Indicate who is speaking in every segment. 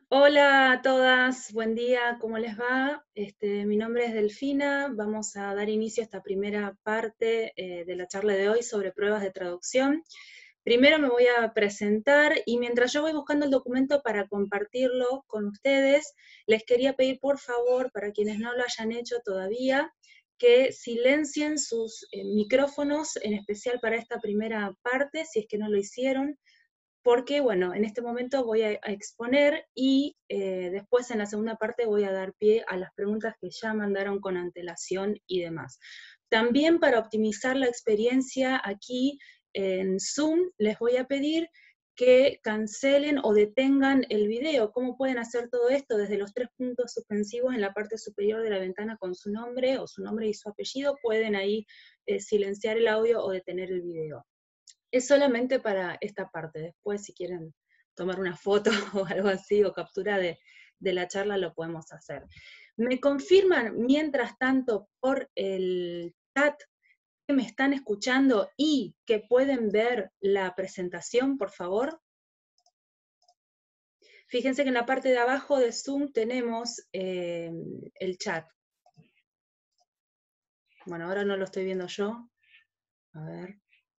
Speaker 1: Hola a todas, buen día, ¿cómo les va? Mi nombre es Delfina, vamos a dar inicio a esta primera parte de la charla de hoy sobre pruebas de traducción. Primero me voy a presentar y mientras yo voy buscando el documento para compartirlo con ustedes, les quería pedir por favor, para quienes no lo hayan hecho todavía, que silencien sus micrófonos, en especial para esta primera parte, si es que no lo hicieron, porque, bueno, en este momento voy a exponer y después en la segunda parte voy a dar pie a las preguntas que ya mandaron con antelación y demás. También para optimizar la experiencia aquí en Zoom, les voy a pedir que cancelen o detengan el video. ¿Cómo pueden hacer todo esto? Desde los 3 puntos suspensivos en la parte superior de la ventana con su nombre o su nombre y su apellido, pueden ahí silenciar el audio o detener el video. Es solamente para esta parte. Después, si quieren tomar una foto o algo así, o captura de la charla, lo podemos hacer. ¿Me confirman, mientras tanto, por el chat que me están escuchando y que pueden ver la presentación, por favor? Fíjense que en la parte de abajo de Zoom tenemos el chat. Bueno, ahora no lo estoy viendo yo. A ver.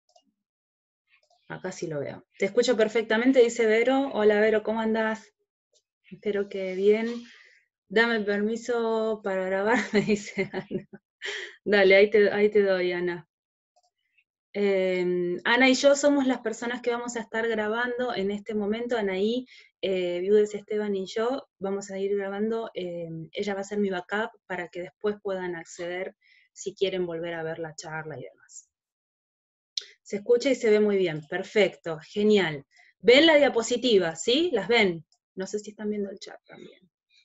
Speaker 1: Acá sí lo veo. Te escucho perfectamente, dice Vero. Hola Vero, ¿cómo andás? Espero que bien. Dame permiso para grabar, me dice Ana. Dale, ahí te doy, Ana. Ana y yo somos las personas que vamos a estar grabando en este momento. Anaí, Viudes Esteban y yo vamos a ir grabando. Ella va a ser mi backup para que después puedan acceder si quieren volver a ver la charla y demás. Se escucha y se ve muy bien. Perfecto, genial. ¿Ven la diapositiva? ¿Sí? ¿Las ven? No sé si están viendo el chat también.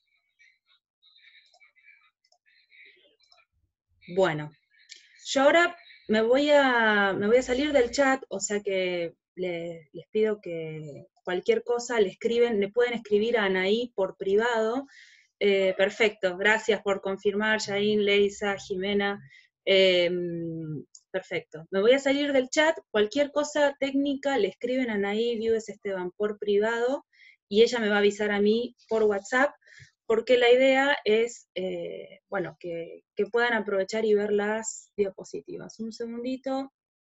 Speaker 1: Bueno, yo ahora me voy a salir del chat, o sea que les pido que cualquier cosa le pueden escribir a Anaí por privado. Perfecto, gracias por confirmar, Yain, Leisa, Jimena. Perfecto. Me voy a salir del chat, cualquier cosa técnica le escriben a Anaí Viudes Esteban por privado y ella me va a avisar a mí por WhatsApp, porque la idea es, bueno, que puedan aprovechar y ver las diapositivas. Un segundito.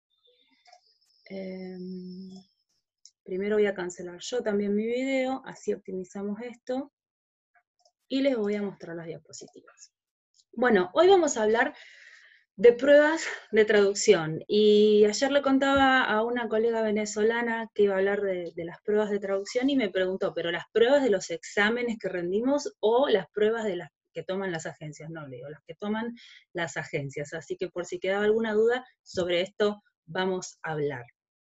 Speaker 1: Primero voy a cancelar yo también mi video, así optimizamos esto, y les voy a mostrar las diapositivas. Bueno, hoy vamos a hablar de pruebas de traducción, y ayer le contaba a una colega venezolana que iba a hablar de las pruebas de traducción y me preguntó, ¿pero las pruebas de los exámenes que rendimos o las pruebas de las que toman las agencias? No, le digo, las que toman las agencias, así que por si quedaba alguna duda sobre esto vamos a hablar.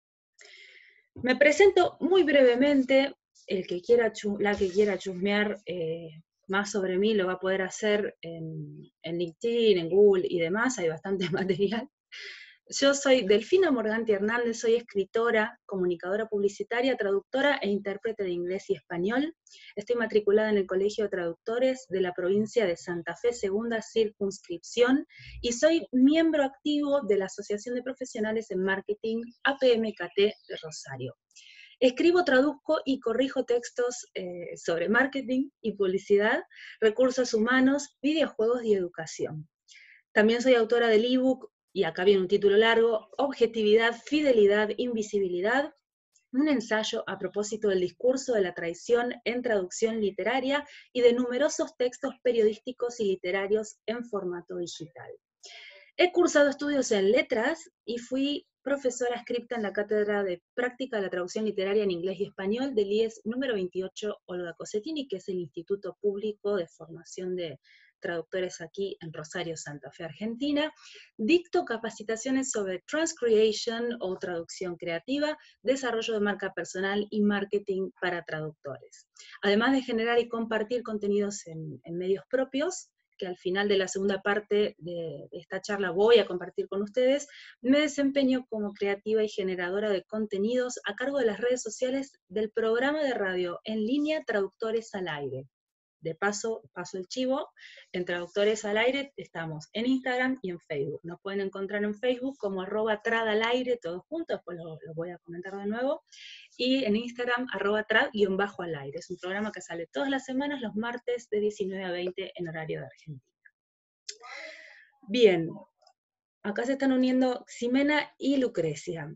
Speaker 1: Me presento muy brevemente, el que quiera, la que quiera chusmear más sobre mí lo va a poder hacer en LinkedIn, en Google y demás, hay bastante material. Yo soy Delfina Morganti Hernández, soy escritora, comunicadora publicitaria, traductora e intérprete de inglés y español. Estoy matriculada en el Colegio de Traductores de la provincia de Santa Fe, segunda circunscripción, y soy miembro activo de la Asociación de Profesionales en Marketing APMKT de Rosario. Escribo, traduzco y corrijo textos sobre marketing y publicidad, recursos humanos, videojuegos y educación. También soy autora del ebook, y acá viene un título largo, Objetividad, Fidelidad, Invisibilidad, un ensayo a propósito del discurso de la traición en traducción literaria y de numerosos textos periodísticos y literarios en formato digital. He cursado estudios en letras y fui profesora adscripta en la Cátedra de Práctica de la Traducción Literaria en Inglés y Español del IES número 28 Olga Cossetini, que es el Instituto Público de Formación de Traductores aquí en Rosario, Santa Fe, Argentina. Dicto capacitaciones sobre transcreation o traducción creativa, desarrollo de marca personal y marketing para traductores. Además de generar y compartir contenidos en medios propios, que al final de la segunda parte de esta charla voy a compartir con ustedes, me desempeño como creativa y generadora de contenidos a cargo de las redes sociales del programa de radio en línea Traductores al Aire. de paso el chivo, en Traductores al Aire estamos en Instagram y en Facebook. Nos pueden encontrar en Facebook como @tradalaire, todos juntos, después lo voy a comentar de nuevo, y en Instagram @trad_al-aire. Es un programa que sale todas las semanas, los martes de 19 a 20 en horario de Argentina. Bien, acá se están uniendo Ximena y Lucrecia.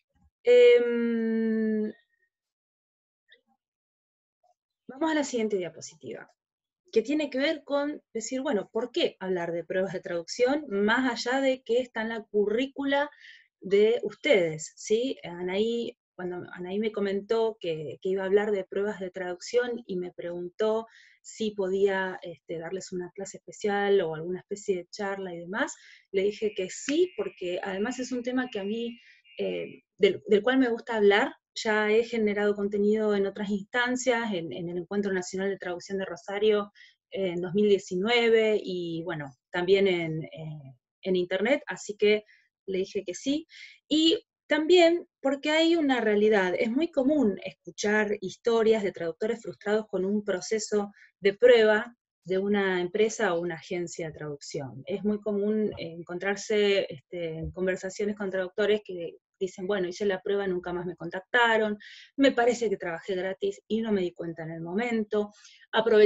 Speaker 1: Vamos a la siguiente diapositiva, que tiene que ver con decir, bueno, ¿por qué hablar de pruebas de traducción más allá de que está en la currícula de ustedes? ¿Sí? Cuando Anaí me comentó que iba a hablar de pruebas de traducción y me preguntó si podía darles una clase especial o alguna especie de charla y demás, le dije que sí, porque además es un tema que a mí, del cual me gusta hablar. Ya he generado contenido en otras instancias, en el Encuentro Nacional de Traducción de Rosario en 2019, y bueno, también en internet, así que le dije que sí. Y también porque hay una realidad, es muy común escuchar historias de traductores frustrados con un proceso de prueba de una empresa o una agencia de traducción. Es muy común encontrarse en conversaciones con traductores que dicen, bueno, hice la prueba, nunca más me contactaron, me parece que trabajé gratis y no me di cuenta en el momento, aprobé,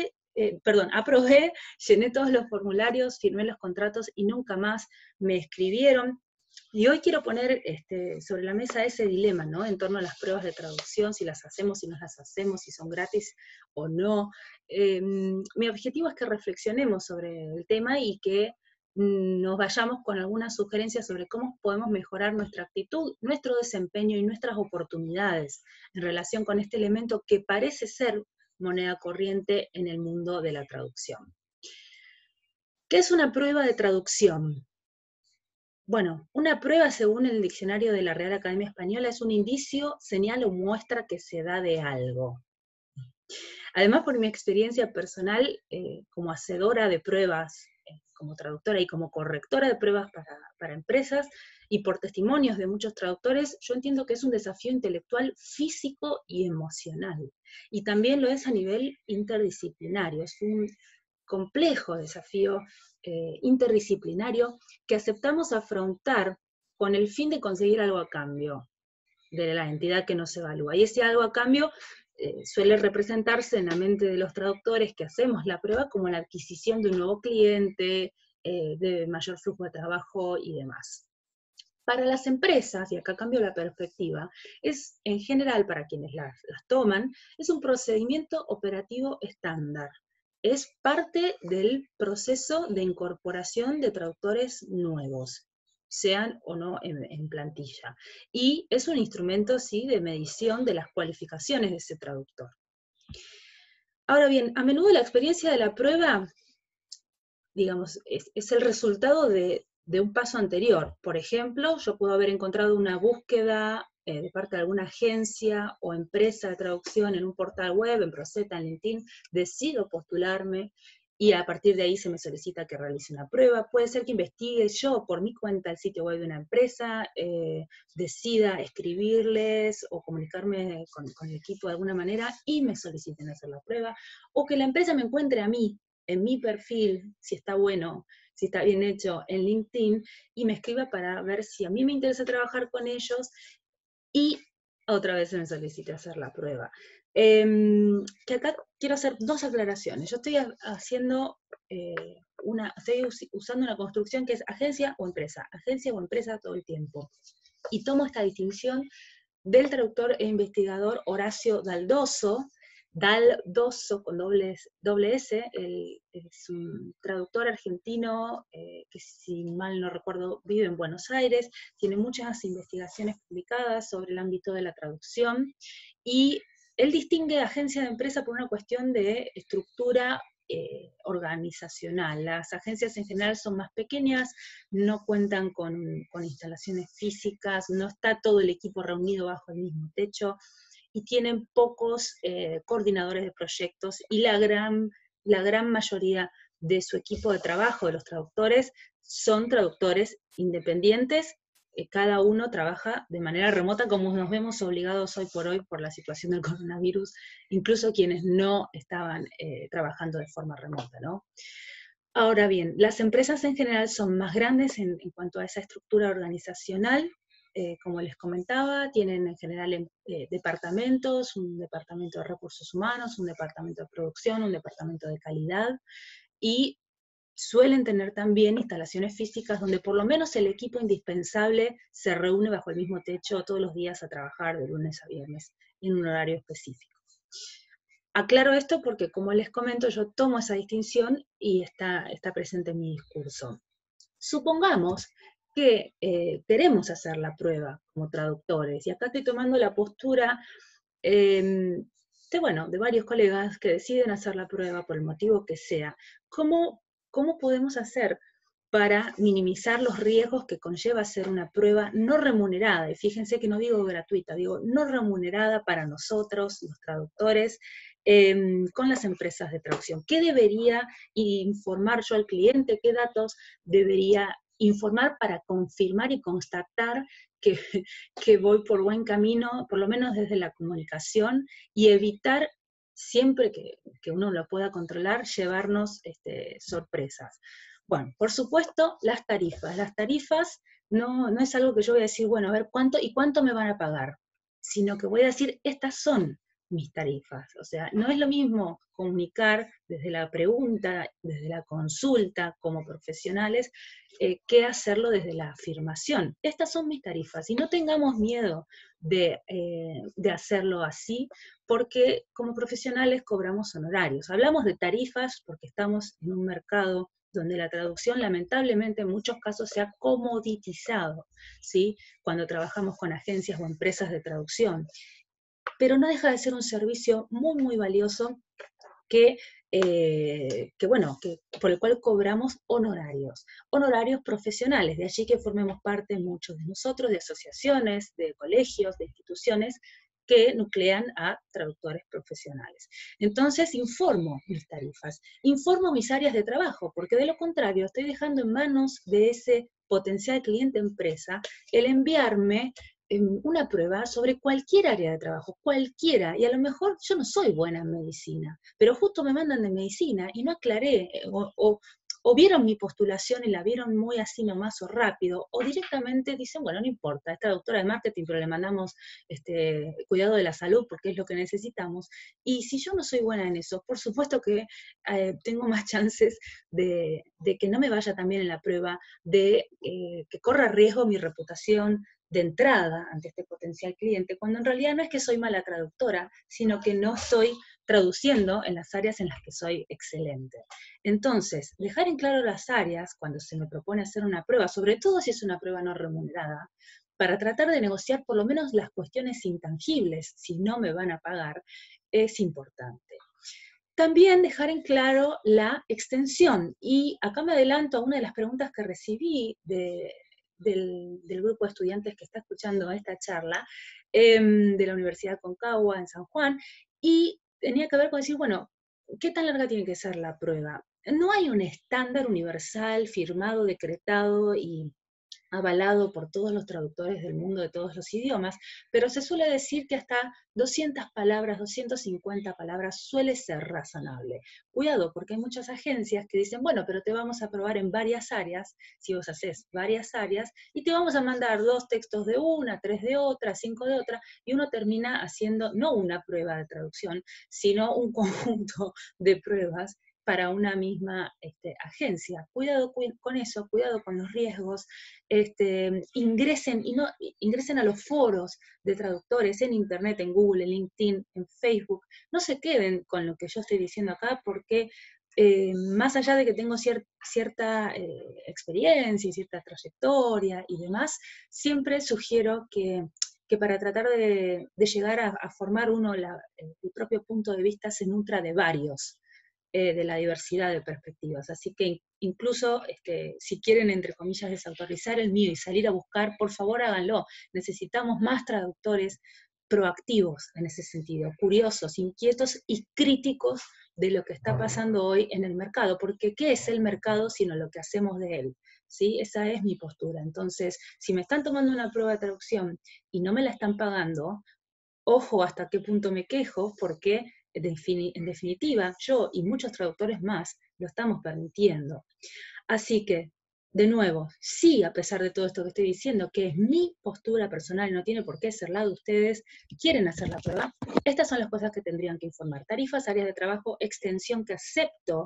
Speaker 1: llené todos los formularios, firmé los contratos y nunca más me escribieron. Y hoy quiero poner sobre la mesa ese dilema, ¿no? En torno a las pruebas de traducción, si las hacemos, si no las hacemos, si son gratis o no. Mi objetivo es que reflexionemos sobre el tema y que nos vayamos con algunas sugerencias sobre cómo podemos mejorar nuestra actitud, nuestro desempeño y nuestras oportunidades en relación con este elemento que parece ser moneda corriente en el mundo de la traducción. ¿Qué es una prueba de traducción? Bueno, una prueba, según el diccionario de la Real Academia Española, es un indicio, señal o muestra que se da de algo. Además, por mi experiencia personal como hacedora de pruebas, como traductora y como correctora de pruebas para empresas, y por testimonios de muchos traductores, yo entiendo que es un desafío intelectual, físico y emocional. Y también lo es a nivel interdisciplinario. Es un complejo desafío interdisciplinario que aceptamos afrontar con el fin de conseguir algo a cambio de la entidad que nos evalúa. Y ese algo a cambio suele representarse en la mente de los traductores que hacemos la prueba como la adquisición de un nuevo cliente, de mayor flujo de trabajo y demás. Para las empresas, y acá cambio la perspectiva, es en general para quienes las toman, es un procedimiento operativo estándar. Es parte del proceso de incorporación de traductores nuevos, sean o no en plantilla. Y es un instrumento, sí, de medición de las cualificaciones de ese traductor. Ahora bien, a menudo la experiencia de la prueba, digamos, es el resultado de un paso anterior. Por ejemplo, yo puedo haber encontrado una búsqueda de parte de alguna agencia o empresa de traducción en un portal web, en Proceta, en LinkedIn, decido postularme, y a partir de ahí se me solicita que realice una prueba. Puede ser que investigue yo por mi cuenta el sitio web de una empresa, decida escribirles o comunicarme con el equipo de alguna manera y me soliciten hacer la prueba, o que la empresa me encuentre a mí, en mi perfil, si está bueno, si está bien hecho en LinkedIn, y me escriba para ver si a mí me interesa trabajar con ellos, y otra vez se me solicita hacer la prueba. Que acá quiero hacer dos aclaraciones. Yo estoy haciendo estoy usando una construcción que es agencia o empresa todo el tiempo. Y tomo esta distinción del traductor e investigador Horacio Daldoso con doble S, es un traductor argentino que, si mal no recuerdo, vive en Buenos Aires, tiene muchas investigaciones publicadas sobre el ámbito de la traducción, y él distingue agencia de empresa por una cuestión de estructura organizacional. Las agencias en general son más pequeñas, no cuentan con instalaciones físicas, no está todo el equipo reunido bajo el mismo techo, y tienen pocos coordinadores de proyectos, y la gran mayoría de su equipo de trabajo, de los traductores, son traductores independientes cada uno trabaja de manera remota, como nos vemos obligados hoy por hoy por la situación del coronavirus, incluso quienes no estaban trabajando de forma remota, ¿no? Ahora bien, las empresas en general son más grandes en cuanto a esa estructura organizacional. Como les comentaba, tienen en general departamentos, un departamento de recursos humanos, un departamento de producción, un departamento de calidad, y suelen tener también instalaciones físicas donde por lo menos el equipo indispensable se reúne bajo el mismo techo todos los días a trabajar de lunes a viernes en un horario específico. Aclaro esto porque, como les comento, yo tomo esa distinción y está presente en mi discurso. Supongamos que queremos hacer la prueba como traductores, y acá estoy tomando la postura de varios colegas que deciden hacer la prueba por el motivo que sea. ¿Cómo podemos hacer para minimizar los riesgos que conlleva hacer una prueba no remunerada? Y fíjense que no digo gratuita, digo no remunerada para nosotros, los traductores, con las empresas de traducción. ¿Qué debería informar yo al cliente? ¿Qué datos debería informar para confirmar y constatar que voy por buen camino, por lo menos desde la comunicación, y evitar, siempre que uno lo pueda controlar, llevarnos sorpresas? Bueno, por supuesto, las tarifas. Las tarifas no es algo que yo voy a decir, bueno, a ver, ¿cuánto me van a pagar? Sino que voy a decir, estas son mis tarifas. O sea, no es lo mismo comunicar desde la pregunta, desde la consulta como profesionales, que hacerlo desde la afirmación. Estas son mis tarifas, y no tengamos miedo de hacerlo así, porque como profesionales cobramos honorarios. Hablamos de tarifas porque estamos en un mercado donde la traducción lamentablemente en muchos casos se ha comoditizado, ¿sí? Cuando trabajamos con agencias o empresas de traducción. Pero no deja de ser un servicio muy, muy valioso por el cual cobramos honorarios profesionales, de allí que formemos parte muchos de nosotros, de asociaciones, de colegios, de instituciones que nuclean a traductores profesionales. Entonces informo mis tarifas, informo mis áreas de trabajo, porque de lo contrario estoy dejando en manos de ese potencial cliente empresa el enviarme una prueba sobre cualquier área de trabajo, cualquiera, y a lo mejor yo no soy buena en medicina, pero justo me mandan de medicina y no aclaré, o vieron mi postulación y la vieron muy así nomás o rápido, o directamente dicen, bueno, no importa, esta doctora de marketing, pero le mandamos cuidado de la salud porque es lo que necesitamos. Y si yo no soy buena en eso, por supuesto que tengo más chances de que no me vaya tan bien en la prueba, de que corra riesgo mi reputación de entrada ante este potencial cliente, cuando en realidad no es que soy mala traductora, sino que no estoy traduciendo en las áreas en las que soy excelente. Entonces, dejar en claro las áreas cuando se me propone hacer una prueba, sobre todo si es una prueba no remunerada, para tratar de negociar por lo menos las cuestiones intangibles, si no me van a pagar, es importante. También dejar en claro la extensión, y acá me adelanto a una de las preguntas que recibí del grupo de estudiantes que está escuchando esta charla, de la Universidad Concagua en San Juan, y tenía que ver con decir, bueno, ¿qué tan larga tiene que ser la prueba? No hay un estándar universal firmado, decretado y avalado por todos los traductores del mundo de todos los idiomas, pero se suele decir que hasta 200 palabras, 250 palabras suele ser razonable. Cuidado, porque hay muchas agencias que dicen, bueno, pero te vamos a probar en varias áreas, si vos haces varias áreas, y te vamos a mandar 2 textos de una, 3 de otra, 5 de otra, y uno termina haciendo no una prueba de traducción, sino un conjunto de pruebas para una misma agencia. Cuidado con eso, cuidado con los riesgos, ingresen a los foros de traductores en internet, en Google, en LinkedIn, en Facebook. No se queden con lo que yo estoy diciendo acá, porque más allá de que tengo cierta experiencia y cierta trayectoria y demás, siempre sugiero que para tratar de llegar a formar uno el propio punto de vista se nutra de varios, de la diversidad de perspectivas. Así que incluso si quieren, entre comillas, desautorizar el mío y salir a buscar, por favor háganlo. Necesitamos más traductores proactivos en ese sentido, curiosos, inquietos y críticos de lo que está pasando hoy en el mercado, porque ¿qué es el mercado sino lo que hacemos de él? ¿Sí? Esa es mi postura. Entonces, si me están tomando una prueba de traducción y no me la están pagando, ojo hasta qué punto me quejo, porque en definitiva yo y muchos traductores más lo estamos permitiendo. Así que, de nuevo, sí, a pesar de todo esto que estoy diciendo, que es mi postura personal, no tiene por qué ser la de ustedes, quieren hacer la prueba, estas son las cosas que tendrían que informar. Tarifas, áreas de trabajo, extensión que acepto,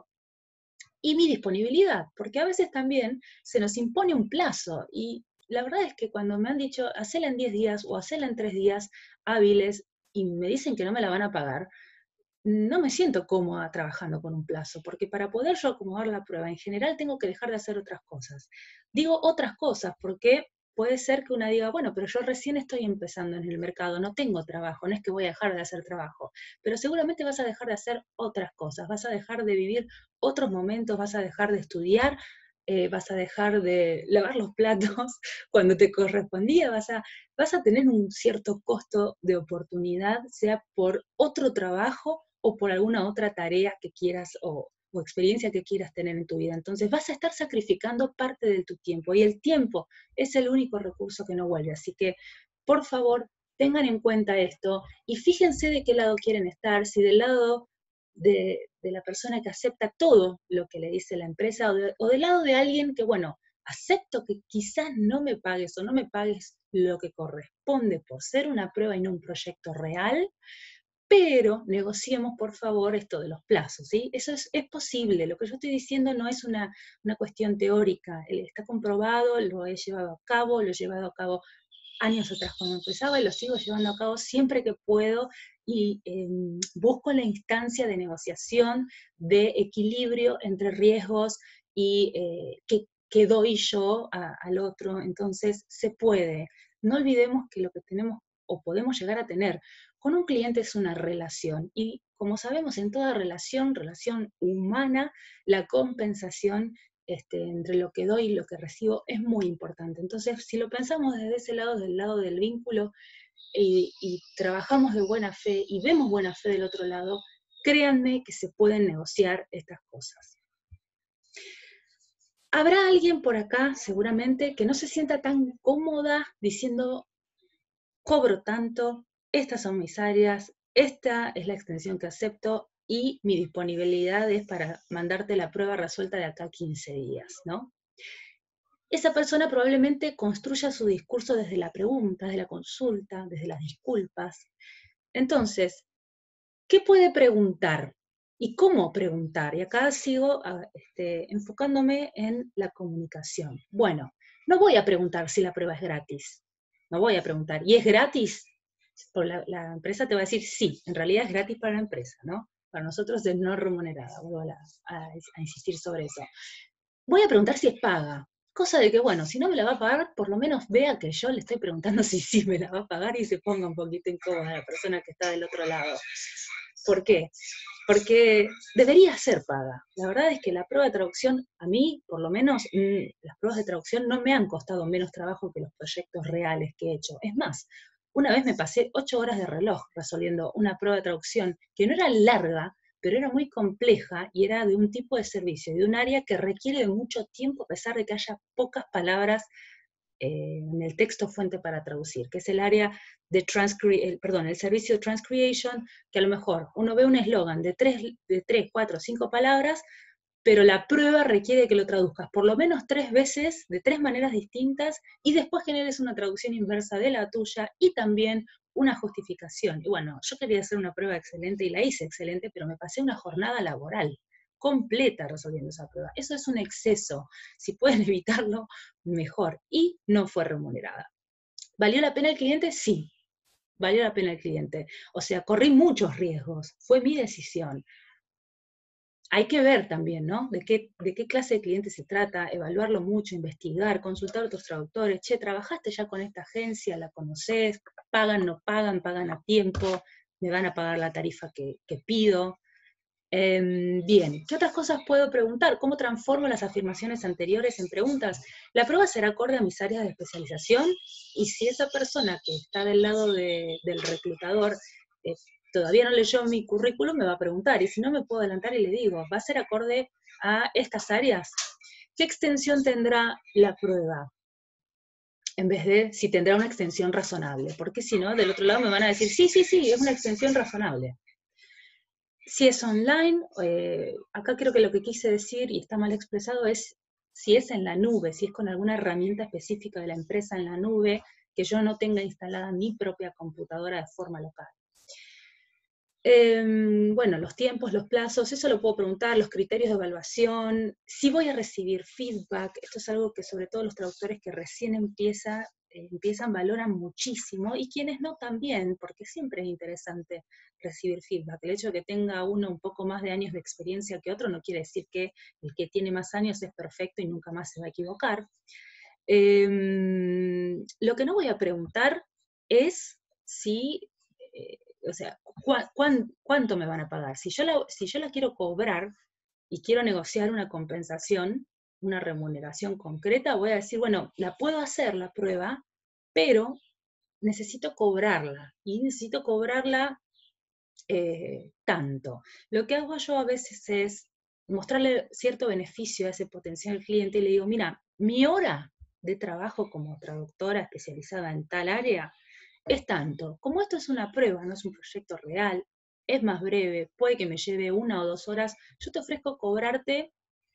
Speaker 1: y mi disponibilidad, porque a veces también se nos impone un plazo, y la verdad es que cuando me han dicho, hacela en 10 días o hacela en 3 días hábiles, y me dicen que no me la van a pagar, no me siento cómoda trabajando con un plazo, porque para poder yo acomodar la prueba, en general tengo que dejar de hacer otras cosas. Digo otras cosas porque puede ser que una diga, bueno, pero yo recién estoy empezando en el mercado, no tengo trabajo, no es que voy a dejar de hacer trabajo, pero seguramente vas a dejar de hacer otras cosas, vas a dejar de vivir otros momentos, vas a dejar de estudiar, vas a dejar de lavar los platos cuando te correspondía, vas a tener un cierto costo de oportunidad, sea por otro trabajo o por alguna otra tarea que quieras o experiencia que quieras tener en tu vida. Entonces vas a estar sacrificando parte de tu tiempo, y el tiempo es el único recurso que no vuelve. Así que, por favor, tengan en cuenta esto y fíjense de qué lado quieren estar, si del lado de la persona que acepta todo lo que le dice la empresa, o del lado de alguien que, bueno, acepto que quizás no me pagues o no me pagues lo que corresponde por ser una prueba y no un proyecto real, pero negociemos, por favor, esto de los plazos, ¿sí? Eso es posible. Lo que yo estoy diciendo no es una cuestión teórica. Está comprobado, lo he llevado a cabo, lo he llevado a cabo años atrás cuando empezaba y lo sigo llevando a cabo siempre que puedo, y busco la instancia de negociación, de equilibrio entre riesgos y que doy yo al otro. Entonces, se puede. No olvidemos que lo que tenemos o podemos llegar a tener con un cliente es una relación, y como sabemos en toda relación humana, la compensación entre lo que doy y lo que recibo es muy importante. Entonces, si lo pensamos desde ese lado, del lado del vínculo, y trabajamos de buena fe y vemos buena fe del otro lado, créanme que se pueden negociar estas cosas. Habrá alguien por acá, seguramente, que no se sienta tan cómoda diciendo, cobro tanto, estas son mis áreas, esta es la extensión que acepto, y mi disponibilidad es para mandarte la prueba resuelta de acá a 15 días, ¿no? Esa persona probablemente construya su discurso desde la pregunta, desde la consulta, desde las disculpas. Entonces, ¿qué puede preguntar? ¿Y cómo preguntar? Y acá sigo enfocándome en la comunicación. Bueno, no voy a preguntar si la prueba es gratis. No voy a preguntar, ¿y es gratis? La empresa te va a decir, sí, en realidad es gratis para la empresa, ¿no? Para nosotros es no remunerada. Vuelvo a insistir sobre eso. Voy a preguntar si es paga. Cosa de que, bueno, si no me la va a pagar, por lo menos vea que yo le estoy preguntando si sí me la va a pagar, y se ponga un poquito incómoda la persona que está del otro lado. ¿Por qué? Porque debería ser paga. La verdad es que la prueba de traducción, a mí, por lo menos, las pruebas de traducción no me han costado menos trabajo que los proyectos reales que he hecho. Es más, una vez me pasé 8 horas de reloj resolviendo una prueba de traducción que no era larga, pero era muy compleja y era de un tipo de servicio, de un área que requiere de mucho tiempo a pesar de que haya pocas palabras en el texto fuente para traducir, que es el área de el servicio de transcreation, que a lo mejor uno ve un eslogan de 3, 4, 5 palabras, pero la prueba requiere que lo traduzcas por lo menos 3 veces, de 3 maneras distintas, y después generes una traducción inversa de la tuya y también una justificación. Y bueno, yo quería hacer una prueba excelente y la hice excelente, pero me pasé una jornada laboral completa resolviendo esa prueba. Eso es un exceso. Si pueden evitarlo, mejor. Y no fue remunerada. ¿Valió la pena el cliente? Sí, valió la pena el cliente. O sea, corrí muchos riesgos. Fue mi decisión. Hay que ver también, ¿no? De qué clase de cliente se trata, evaluarlo mucho, investigar, consultar a otros traductores. Che, ¿trabajaste ya con esta agencia? ¿La conocés? ¿Pagan, no pagan? ¿Pagan a tiempo? ¿Me van a pagar la tarifa que pido? Bien, ¿qué otras cosas puedo preguntar? ¿Cómo transformo las afirmaciones anteriores en preguntas? La prueba será acorde a mis áreas de especialización, y si esa persona que está del lado del reclutador todavía no leyó mi currículum, me va a preguntar, y si no me puedo adelantar y le digo, ¿va a ser acorde a estas áreas? ¿Qué extensión tendrá la prueba? En vez de si tendrá una extensión razonable, porque si no, del otro lado me van a decir, sí, es una extensión razonable. Si es online, acá creo que lo que quise decir, y está mal expresado, es si es en la nube, si es con alguna herramienta específica de la empresa en la nube, que yo no tenga instalada mi propia computadora de forma local. Bueno, los tiempos, los plazos, eso lo puedo preguntar, los criterios de evaluación, si voy a recibir feedback, esto es algo que sobre todo los traductores que recién empiezan valoran muchísimo, y quienes no también, porque siempre es interesante recibir feedback. El hecho de que tenga uno un poco más de años de experiencia que otro no quiere decir que el que tiene más años es perfecto y nunca más se va a equivocar. Lo que no voy a preguntar es si, o sea, ¿cuánto me van a pagar? Si yo la quiero cobrar y quiero negociar una compensación, una remuneración concreta, voy a decir, bueno, la puedo hacer la prueba, pero necesito cobrarla, y necesito cobrarla tanto. Lo que hago yo a veces es mostrarle cierto beneficio a ese potencial cliente y le digo, mira, mi hora de trabajo como traductora especializada en tal área es tanto. Como esto es una prueba, no es un proyecto real, es más breve, puede que me lleve 1 o 2 horas, yo te ofrezco cobrarte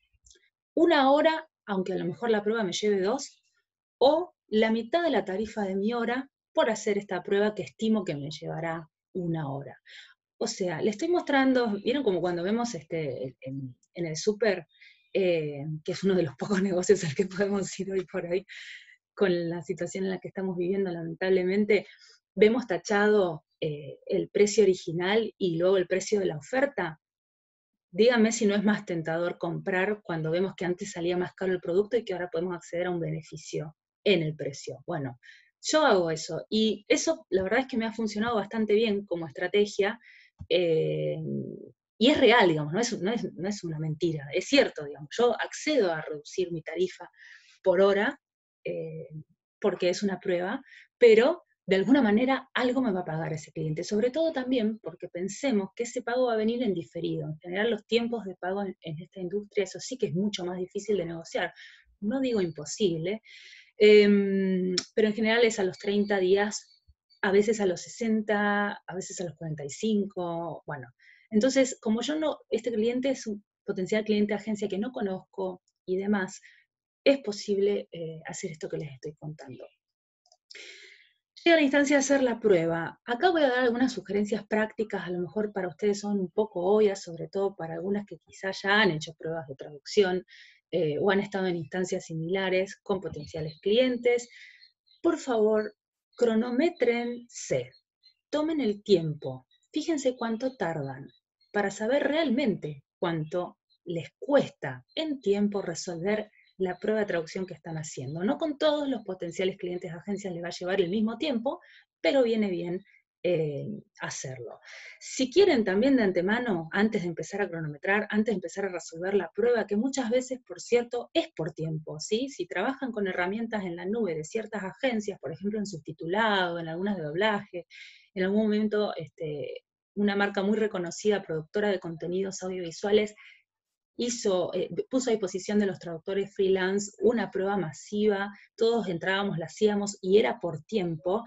Speaker 1: 1 hora, aunque a lo mejor la prueba me lleve 2, o la mitad de la tarifa de mi hora por hacer esta prueba que estimo que me llevará 1 hora. O sea, le estoy mostrando, ¿vieron como cuando vemos en el súper, que es uno de los pocos negocios al que podemos ir hoy por hoy, con la situación en la que estamos viviendo, lamentablemente, vemos tachado el precio original y luego el precio de la oferta? Díganme si no es más tentador comprar cuando vemos que antes salía más caro el producto y que ahora podemos acceder a un beneficio en el precio. Bueno, yo hago eso, y eso la verdad es que me ha funcionado bastante bien como estrategia, eh, y es real, digamos, no es una mentira, es cierto, digamos. Yo accedo a reducir mi tarifa por hora, eh, porque es una prueba, pero de alguna manera algo me va a pagar ese cliente, sobre todo también porque pensemos que ese pago va a venir en diferido. En general los tiempos de pago en esta industria, eso sí que es mucho más difícil de negociar. No digo imposible, pero en general es a los 30 días, a veces a los 60, a veces a los 45, bueno. Entonces, como yo no, este cliente es un potencial cliente de agencia que no conozco y demás, es posible hacer esto que les estoy contando. Llega la instancia de hacer la prueba. Acá voy a dar algunas sugerencias prácticas, a lo mejor para ustedes son un poco obvias, sobre todo para algunas que quizás ya han hecho pruebas de traducción o han estado en instancias similares con potenciales clientes. Por favor, cronométrense, tomen el tiempo, fíjense cuánto tardan para saber realmente cuánto les cuesta en tiempo resolver la prueba de traducción que están haciendo. No con todos los potenciales clientes de agencias les va a llevar el mismo tiempo, pero viene bien hacerlo. Si quieren también de antemano, antes de empezar a cronometrar, antes de empezar a resolver la prueba, que muchas veces, por cierto, es por tiempo, ¿sí? Si trabajan con herramientas en la nube de ciertas agencias, por ejemplo en subtitulado, en algunas de doblaje, en algún momento una marca muy reconocida, productora de contenidos audiovisuales, puso a disposición de los traductores freelance una prueba masiva, todos entrábamos, la hacíamos y era por tiempo.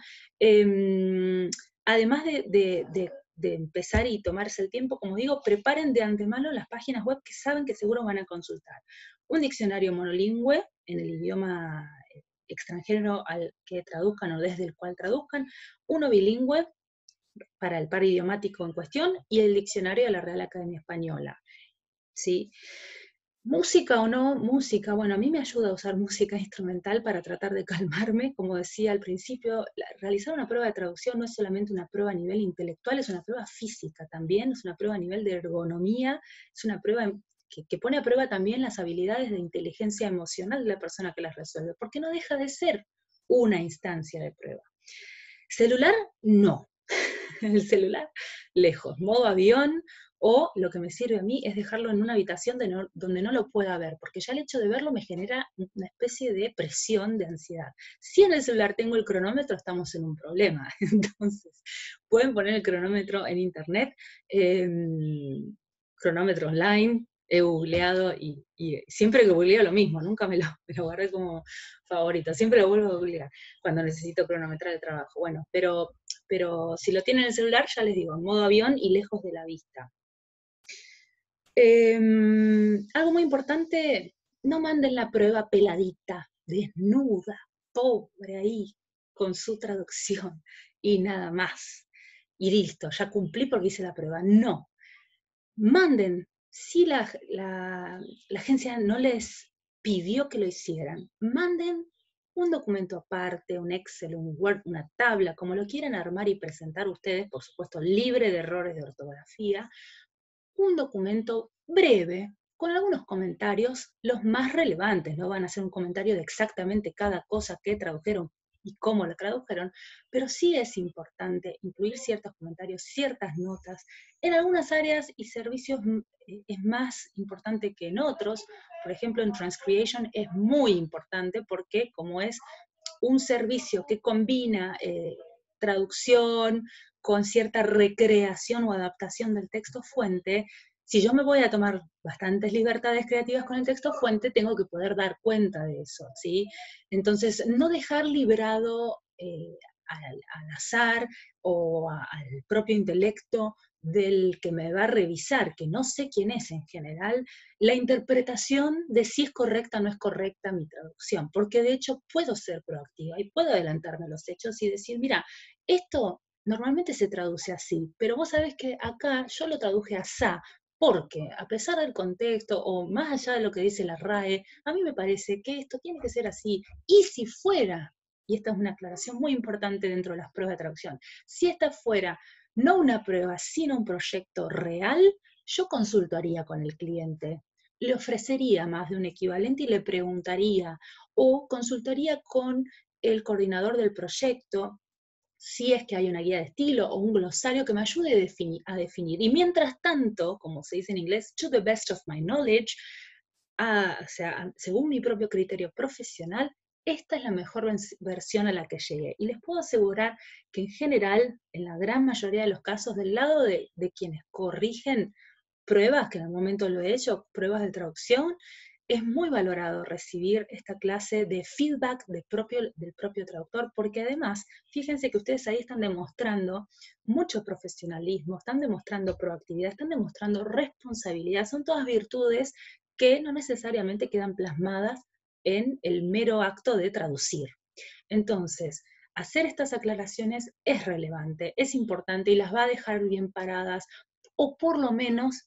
Speaker 1: Además de empezar y tomarse el tiempo, como digo, preparen de antemano las páginas web que saben que seguro van a consultar. Un diccionario monolingüe en el idioma extranjero al que traduzcan o desde el cual traduzcan, uno bilingüe para el par idiomático en cuestión y el diccionario de la Real Academia Española. ¿Sí? Música o no música, bueno, a mí me ayuda a usar música instrumental para tratar de calmarme. Como decía al principio, realizar una prueba de traducción no es solamente una prueba a nivel intelectual, es una prueba física también, es una prueba a nivel de ergonomía, es una prueba que pone a prueba también las habilidades de inteligencia emocional de la persona que las resuelve, porque no deja de ser una instancia de prueba. Celular, no. el celular lejos, modo avión, o lo que me sirve a mí es dejarlo en una habitación donde no lo pueda ver, porque ya el hecho de verlo me genera una especie de presión, de ansiedad. Si en el celular tengo el cronómetro, estamos en un problema. Entonces, pueden poner el cronómetro en internet, cronómetro online, he googleado y siempre que googleo lo mismo, nunca me lo guardé como favorito, siempre lo vuelvo a googlear cuando necesito cronometrar el trabajo. Bueno, pero si lo tienen en el celular, ya les digo, en modo avión y lejos de la vista. Algo muy importante, no manden la prueba peladita, desnuda, pobre ahí, con su traducción, y nada más. Y listo, ya cumplí porque hice la prueba. No, manden, si la agencia no les pidió que lo hicieran, manden un documento aparte, un Excel, un Word, una tabla, como lo quieran armar y presentar ustedes, por supuesto, libre de errores de ortografía, un documento breve, con algunos comentarios, los más relevantes, no van a ser un comentario de exactamente cada cosa que tradujeron y cómo la tradujeron, pero sí es importante incluir ciertos comentarios, ciertas notas. En algunas áreas y servicios es más importante que en otros. Por ejemplo, en Transcreation es muy importante porque como es un servicio que combina traducción con cierta recreación o adaptación del texto fuente, si yo me voy a tomar bastantes libertades creativas con el texto fuente, tengo que poder dar cuenta de eso, ¿sí? Entonces, no dejar librado al azar o al propio intelecto del que me va a revisar, que no sé quién es en general, la interpretación de si es correcta o no es correcta mi traducción, porque de hecho puedo ser proactiva y puedo adelantarme a los hechos y decir, mira, esto normalmente se traduce así, pero vos sabés que acá yo lo traduje asá, porque a pesar del contexto o más allá de lo que dice la RAE, a mí me parece que esto tiene que ser así, y si fuera, y esta es una aclaración muy importante dentro de las pruebas de traducción, si esta fuera no una prueba, sino un proyecto real, yo consultaría con el cliente, le ofrecería más de un equivalente y le preguntaría, o consultaría con el coordinador del proyecto, si es que hay una guía de estilo o un glosario que me ayude a definir. Y mientras tanto, como se dice en inglés, to the best of my knowledge, o sea, según mi propio criterio profesional, esta es la mejor versión a la que llegué. Y les puedo asegurar que en general, en la gran mayoría de los casos, del lado de quienes corrigen pruebas, que en el momento lo he hecho, pruebas de traducción, es muy valorado recibir esta clase de feedback del propio traductor, porque además, fíjense que ustedes ahí están demostrando mucho profesionalismo, están demostrando proactividad, están demostrando responsabilidad, son todas virtudes que no necesariamente quedan plasmadas en el mero acto de traducir. Entonces, hacer estas aclaraciones es relevante, es importante y las va a dejar bien paradas, o por lo menos,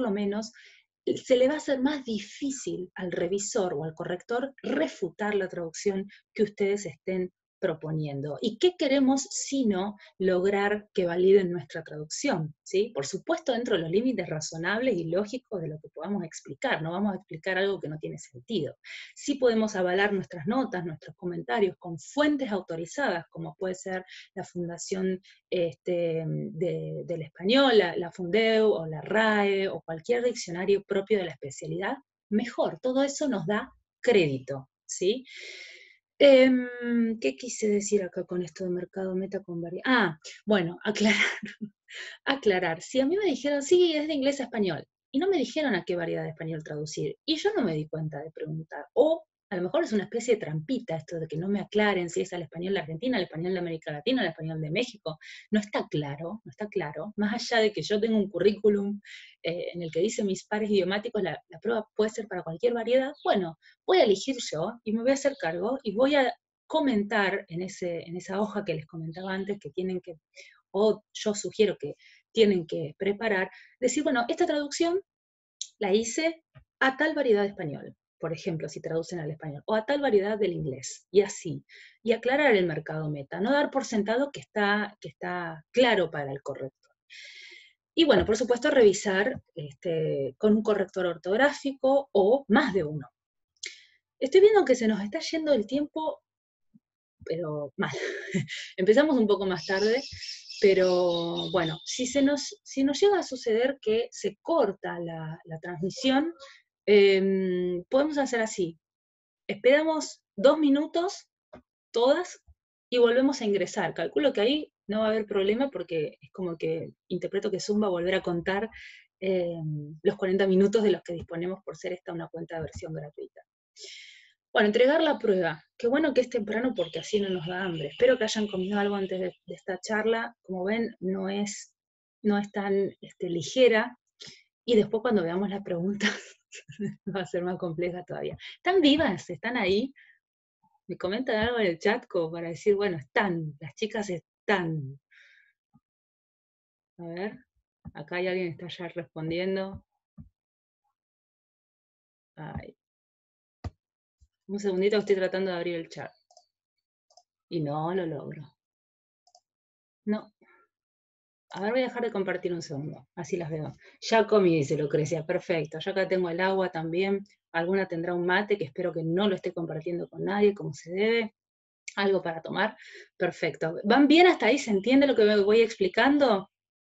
Speaker 1: se le va a hacer más difícil al revisor o al corrector refutar la traducción que ustedes estén proponiendo. ¿Y qué queremos sino lograr que validen nuestra traducción? ¿Sí? Por supuesto, dentro de los límites razonables y lógicos de lo que podamos explicar. No vamos a explicar algo que no tiene sentido. Sí podemos avalar nuestras notas, nuestros comentarios con fuentes autorizadas, como puede ser la Fundación del Español, la Fundeu o la RAE o cualquier diccionario propio de la especialidad. Mejor, todo eso nos da crédito, ¿sí? ¿Qué quise decir acá con esto de mercado meta con variedad? Bueno, aclarar. Si a mí me dijeron, sí, es de inglés a español, y no me dijeron a qué variedad de español traducir, y yo no me di cuenta de preguntar, o a lo mejor es una especie de trampita esto de que no me aclaren si es al español de Argentina, al español de América Latina, al español de México. No está claro, más allá de que yo tengo un currículum en el que dice mis pares idiomáticos, la prueba puede ser para cualquier variedad. Bueno, voy a elegir yo y me voy a hacer cargo y voy a comentar en esa hoja que les comentaba antes que tienen que, o yo sugiero que tienen que preparar, decir, bueno, esta traducción la hice a tal variedad de español, por ejemplo, si traducen al español, o a tal variedad del inglés, y así, y aclarar el mercado meta, no dar por sentado que está claro para el corrector. Y bueno, por supuesto, revisar con un corrector ortográfico o más de uno. Estoy viendo que se nos está yendo el tiempo, pero mal. Empezamos un poco más tarde, Pero bueno, si nos llega a suceder que se corta la transmisión, podemos hacer así. Esperamos 2 minutos, todas, y volvemos a ingresar. Calculo que ahí no va a haber problema porque es como que interpreto que Zoom va a volver a contar los 40 minutos de los que disponemos por ser esta una cuenta de versión gratuita. Bueno, entregar la prueba. Qué bueno que es temprano porque así no nos da hambre. Espero que hayan comido algo antes de esta charla. Como ven, no es tan ligera. Y después cuando veamos las preguntas va a ser más compleja todavía. ¿Están vivas? ¿Están ahí? Me comentan algo en el chat como para decir, bueno, están, las chicas están. A ver, acá hay alguien que está ya respondiendo. Ay. Un segundito, estoy tratando de abrir el chat. Y no lo logro. No. A ver, voy a dejar de compartir un segundo, así las veo. Ya comí, dice Lucrecia, perfecto. Ya acá tengo el agua también. Alguna tendrá un mate, que espero que no lo esté compartiendo con nadie, como se debe. Algo para tomar. Perfecto. ¿Van bien hasta ahí? ¿Se entiende lo que me voy explicando?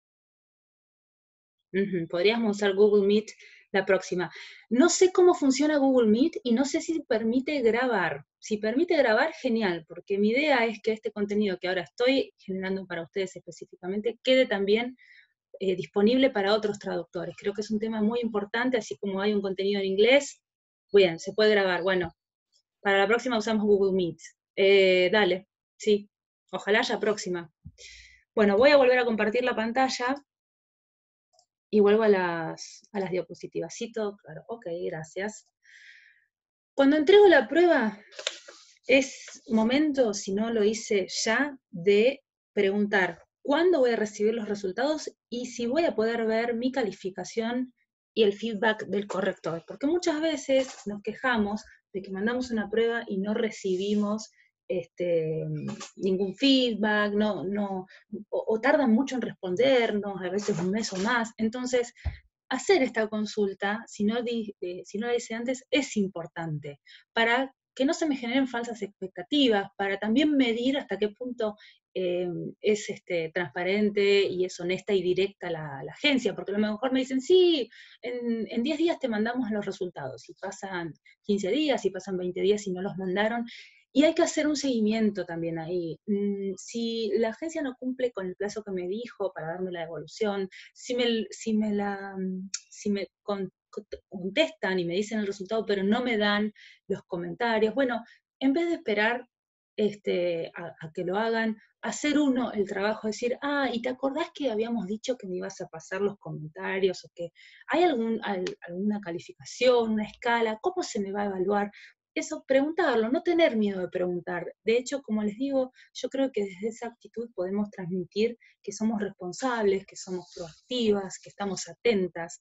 Speaker 1: Podríamos usar Google Meet la próxima. No sé cómo funciona Google Meet y no sé si permite grabar. Si permite grabar, genial, porque mi idea es que este contenido que ahora estoy generando para ustedes específicamente quede también disponible para otros traductores. Creo que es un tema muy importante, así como hay un contenido en inglés, bien, se puede grabar. Bueno, para la próxima usamos Google Meet. Dale, sí, ojalá haya próxima. Bueno, voy a volver a compartir la pantalla y vuelvo a las diapositivas. Sí, todo claro. Ok, gracias. Cuando entrego la prueba, es momento, si no lo hice ya, de preguntar cuándo voy a recibir los resultados y si voy a poder ver mi calificación y el feedback del corrector. Porque muchas veces nos quejamos de que mandamos una prueba y no recibimos ningún feedback, o tardan mucho en respondernos, a veces un mes o más. Entonces, hacer esta consulta, si no la hice antes, es importante para que no se me generen falsas expectativas, para también medir hasta qué punto es transparente y es honesta y directa la agencia, porque a lo mejor me dicen, sí, en 10 días te mandamos los resultados, y pasan 15 días, y pasan 20 días y no los mandaron, y hay que hacer un seguimiento también ahí. Si la agencia no cumple con el plazo que me dijo para darme la devolución, si me contestan y me dicen el resultado, pero no me dan los comentarios, bueno, en vez de esperar a que lo hagan, hacer uno el trabajo, decir, ¿y te acordás que habíamos dicho que me ibas a pasar los comentarios? ¿O que hay alguna calificación, una escala? ¿Cómo se me va a evaluar? Eso, preguntarlo, no tener miedo de preguntar. De hecho, como les digo, yo creo que desde esa actitud podemos transmitir que somos responsables, que somos proactivas, que estamos atentas,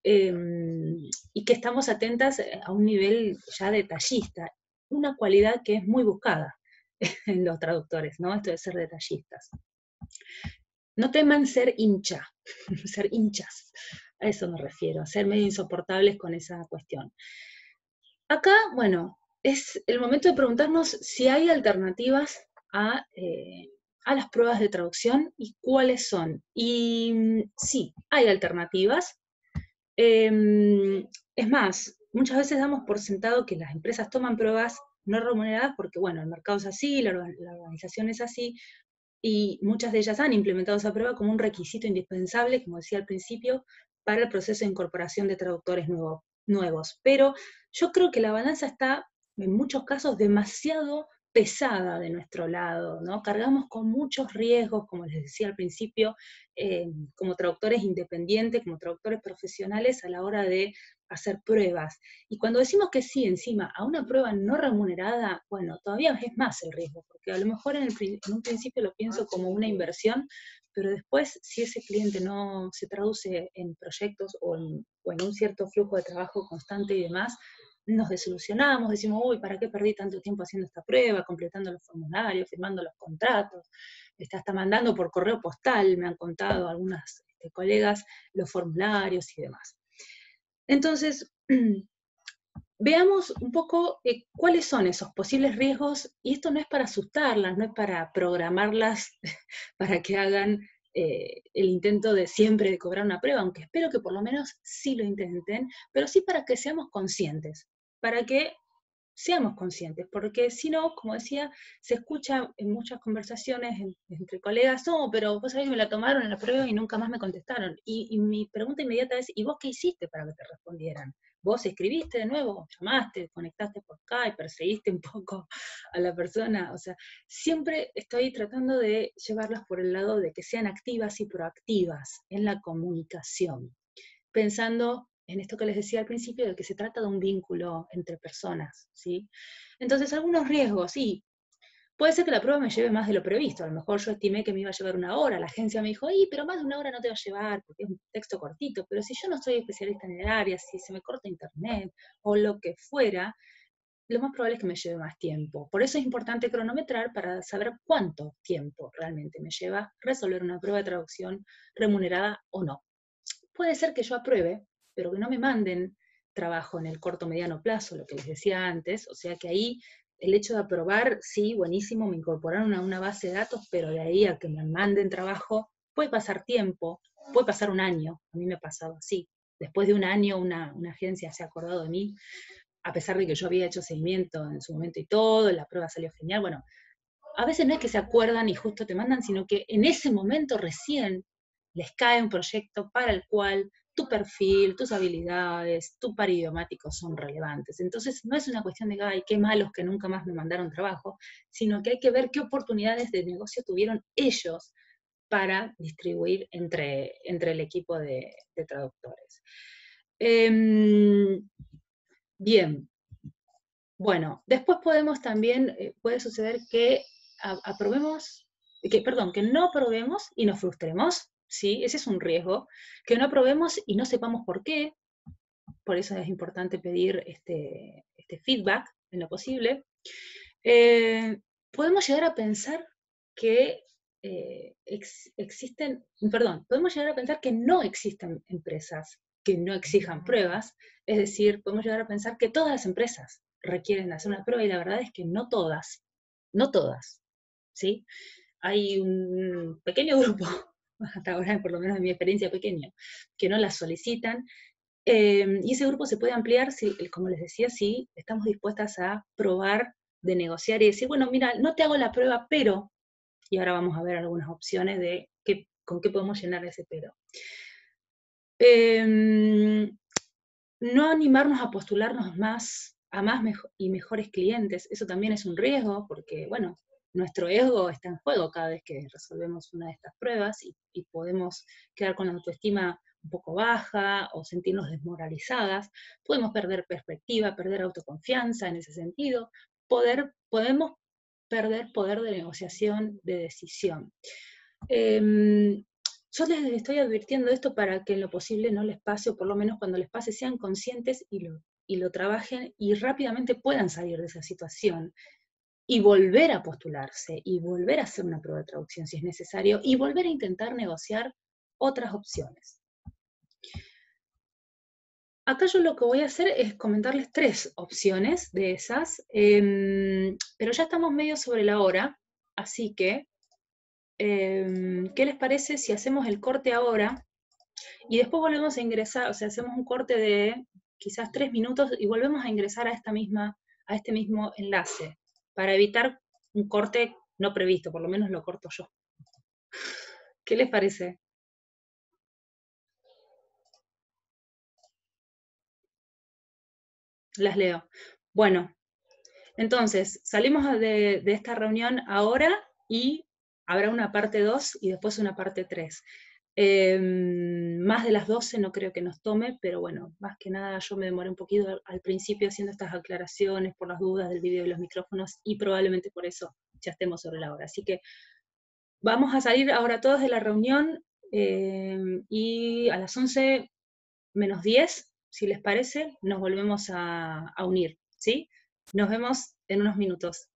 Speaker 1: y que estamos atentas a un nivel ya detallista, una cualidad que es muy buscada en los traductores, ¿no? Esto de ser detallistas. No teman ser hincha, ser hinchas, a eso me refiero, ser medio insoportables con esa cuestión. Acá, bueno, es el momento de preguntarnos si hay alternativas a las pruebas de traducción y cuáles son. Y sí, hay alternativas. Es más, muchas veces damos por sentado que las empresas toman pruebas no remuneradas porque, bueno, el mercado es así, la organización es así, y muchas de ellas han implementado esa prueba como un requisito indispensable, como decía al principio, para el proceso de incorporación de traductores nuevos. Pero yo creo que la balanza está, en muchos casos, demasiado pesada de nuestro lado, ¿no? Cargamos con muchos riesgos, como les decía al principio, como traductores independientes, como traductores profesionales a la hora de hacer pruebas. Y cuando decimos que sí, encima, a una prueba no remunerada, bueno, todavía es más el riesgo, porque a lo mejor en un principio lo pienso como una inversión, pero después, si ese cliente no se traduce en proyectos o en un cierto flujo de trabajo constante y demás, nos desilusionamos, decimos, uy, ¿para qué perdí tanto tiempo haciendo esta prueba, completando los formularios, firmando los contratos? Hasta mandando por correo postal, me han contado algunas colegas, los formularios y demás. Entonces, veamos un poco cuáles son esos posibles riesgos, y esto no es para asustarlas, no es para programarlas para que hagan el intento de siempre de cobrar una prueba, aunque espero que por lo menos sí lo intenten, pero sí para que seamos conscientes, para que seamos conscientes, porque si no, como decía, se escucha en muchas conversaciones entre colegas, no, pero vos sabés que me la tomaron en la prueba y nunca más me contestaron. Y mi pregunta inmediata es, ¿y vos qué hiciste para que te respondieran? ¿Vos escribiste de nuevo, llamaste, conectaste por Skype, perseguiste un poco a la persona? O sea, siempre estoy tratando de llevarlas por el lado de que sean activas y proactivas en la comunicación, pensando en esto que les decía al principio, de que se trata de un vínculo entre personas, ¿sí? Entonces, algunos riesgos, sí. Puede ser que la prueba me lleve más de lo previsto. A lo mejor yo estimé que me iba a llevar 1 hora. La agencia me dijo, pero más de 1 hora no te va a llevar porque es un texto cortito. Pero si yo no soy especialista en el área, si se me corta internet o lo que fuera, lo más probable es que me lleve más tiempo. Por eso es importante cronometrar para saber cuánto tiempo realmente me lleva resolver una prueba de traducción remunerada o no. Puede ser que yo apruebe, pero que no me manden trabajo en el corto mediano plazo, lo que les decía antes, o sea que ahí el hecho de aprobar, sí, buenísimo, me incorporaron a una base de datos, pero de ahí a que me manden trabajo, puede pasar tiempo, puede pasar 1 año, a mí me ha pasado así. Después de 1 año una agencia se ha acordado de mí, a pesar de que yo había hecho seguimiento en su momento y todo, la prueba salió genial, bueno, a veces no es que se acuerdan y justo te mandan, sino que en ese momento recién les cae un proyecto para el cual tu perfil, tus habilidades, tu par idiomático son relevantes. Entonces no es una cuestión de, ay, qué malos que nunca más me mandaron trabajo, sino que hay que ver qué oportunidades de negocio tuvieron ellos para distribuir entre el equipo de traductores. Bien, bueno, después podemos también, puede suceder que aprobemos, que no aprobemos y nos frustremos, ¿sí? Ese es un riesgo, que no aprobemos y no sepamos por qué, por eso es importante pedir este feedback en lo posible. Podemos llegar a pensar que podemos llegar a pensar que no existen empresas que no exijan pruebas, es decir, podemos llegar a pensar que todas las empresas requieren hacer una prueba y la verdad es que no todas, ¿sí? Hay un pequeño grupo, hasta ahora por lo menos en mi experiencia pequeña, que no las solicitan, y ese grupo se puede ampliar, si, como les decía, si estamos dispuestas a probar, de negociar y decir, bueno, mira, no te hago la prueba, pero, y ahora vamos a ver algunas opciones de con qué podemos llenar ese pero. No animarnos a postularnos a más y mejores clientes, eso también es un riesgo, porque, bueno, nuestro ego está en juego cada vez que resolvemos una de estas pruebas y podemos quedar con la autoestima un poco baja o sentirnos desmoralizadas, podemos perder perspectiva, perder autoconfianza en ese sentido, podemos perder poder de negociación, de decisión. Yo les estoy advirtiendo esto para que en lo posible no les pase, o por lo menos cuando les pase sean conscientes y lo trabajen y rápidamente puedan salir de esa situación y volver a postularse y volver a hacer una prueba de traducción si es necesario y volver a intentar negociar otras opciones. Acá yo lo que voy a hacer es comentarles 3 opciones de esas, pero ya estamos medio sobre la hora, así que ¿qué les parece si hacemos el corte ahora y después volvemos a ingresar, o sea, hacemos un corte de quizás 3 minutos y volvemos a ingresar a este mismo enlace, para evitar un corte no previsto, por lo menos lo corto yo. ¿Qué les parece? Las leo. Bueno, entonces, salimos de esta reunión ahora y habrá una parte 2 y después una parte 3. Más de las 12 no creo que nos tome, pero bueno, más que nada yo me demoré un poquito al principio haciendo estas aclaraciones por las dudas del vídeo y los micrófonos y probablemente por eso ya estemos sobre la hora. Así que vamos a salir ahora todos de la reunión y a las 11 menos 10, si les parece, nos volvemos a unir, ¿sí? Nos vemos en unos minutos.